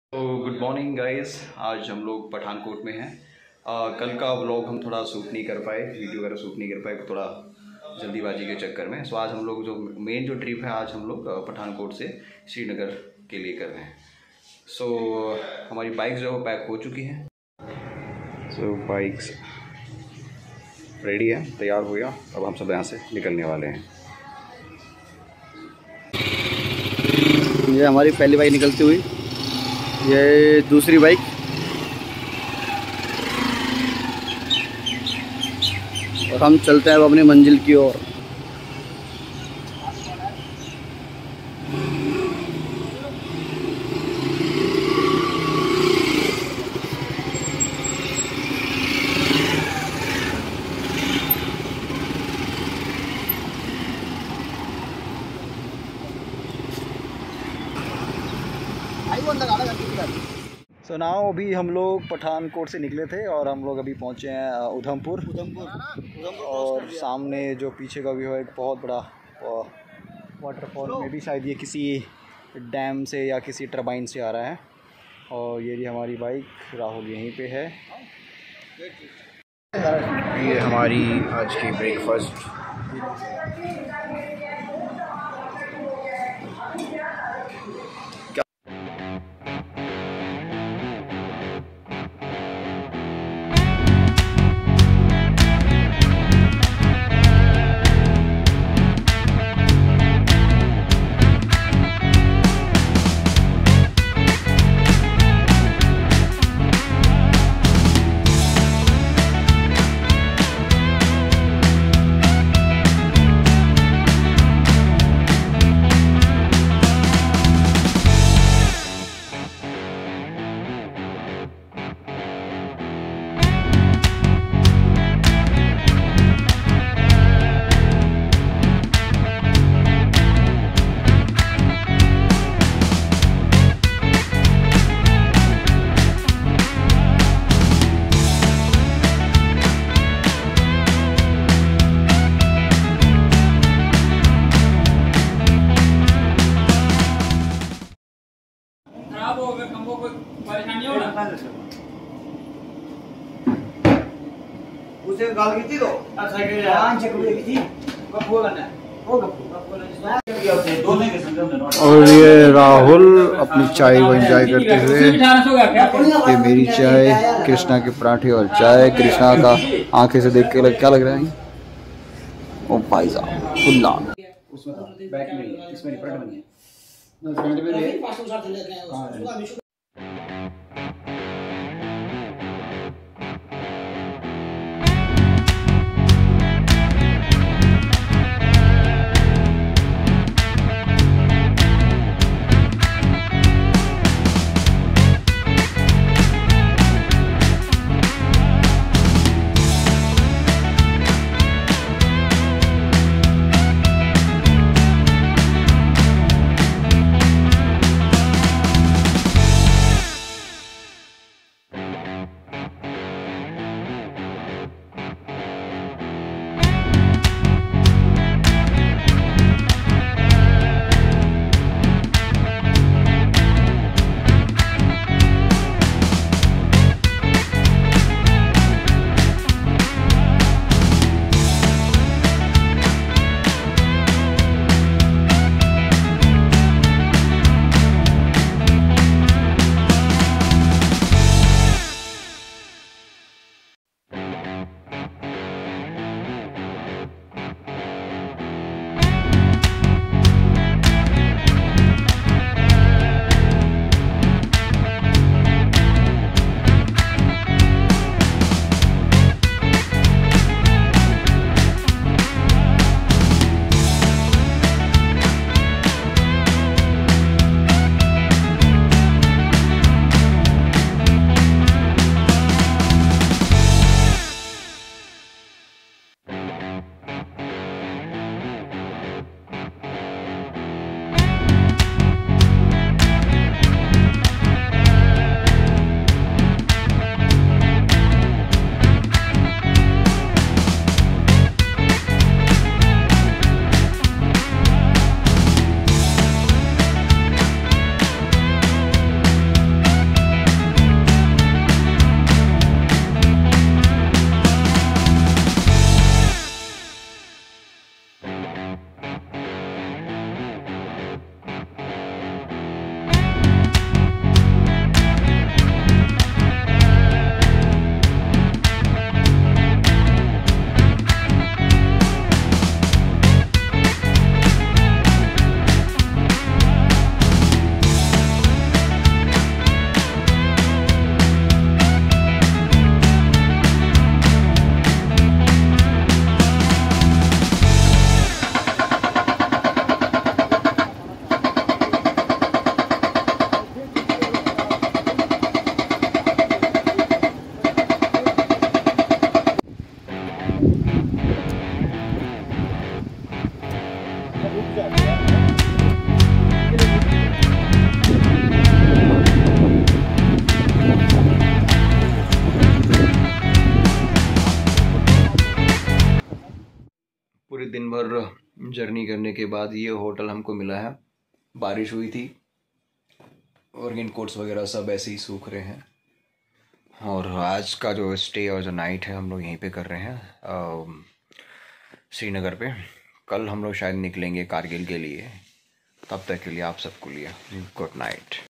तो good morning guys. आज हम लोग पठानकोट में हैं। कल का व्लॉग हम थोड़ा शूट नहीं कर पाए, वीडियो वगैरह शूट नहीं कर पाए, थोड़ा जल्दीबाजी के चक्कर में। सो आज हम लोग जो मेन जो ट्रिप है, आज हम लोग पठानकोट से श्रीनगर के लिए कर रहे हैं। सो हमारी बाइक्स जो है पैक हो चुकी हैं। सो बाइक्स रेडी है, तैयार हो गया। अब हम सब यहाँ से निकलने वाले हैं। ये हमारी पहली बाइक निकलती हुई, ये दूसरी बाइक, और हम चलते हैं अब अपनी मंजिल की ओर। सो नाउ अभी हम लोग पठानकोट से निकले थे और हम लोग अभी पहुँचे हैं उधमपुर। और सामने जो पीछे का व्यू है, एक बहुत बड़ा वाटरफॉल में भी, शायद ये किसी डैम से या किसी टरबाइन से आ रहा है। और ये हमारी बाइक, राहुल यहीं पे है। ये हमारी आज की ब्रेकफास्ट। उसे गाल की थी तो अच्छा के जान चेक की थी गप्पू करना वो गप्पू और ये राहुल अपनी चाय को एंजॉय करते हुए, ये मेरी चाय, कृष्णा के पराठे और चाय। कृष्णा का आंखें से देख के क्या लग रहा है? ओ भाई साहब खुला उसमें बैक में इसमें फ्रंट में है, फ्रंट में है, पास उस साथ लेके आए उसको। पूरे दिन भर जर्नी करने के बाद ये होटल हमको मिला है। बारिश हुई थी और रेन कोट्स वगैरह सब ऐसे ही सूख रहे हैं। और आज का जो स्टे और जो नाइट है हम लोग यहीं पे कर रहे हैं श्रीनगर पे। कल हम लोग शायद निकलेंगे कारगिल के लिए। तब तक के लिए आप सबको लिए गुड नाइट।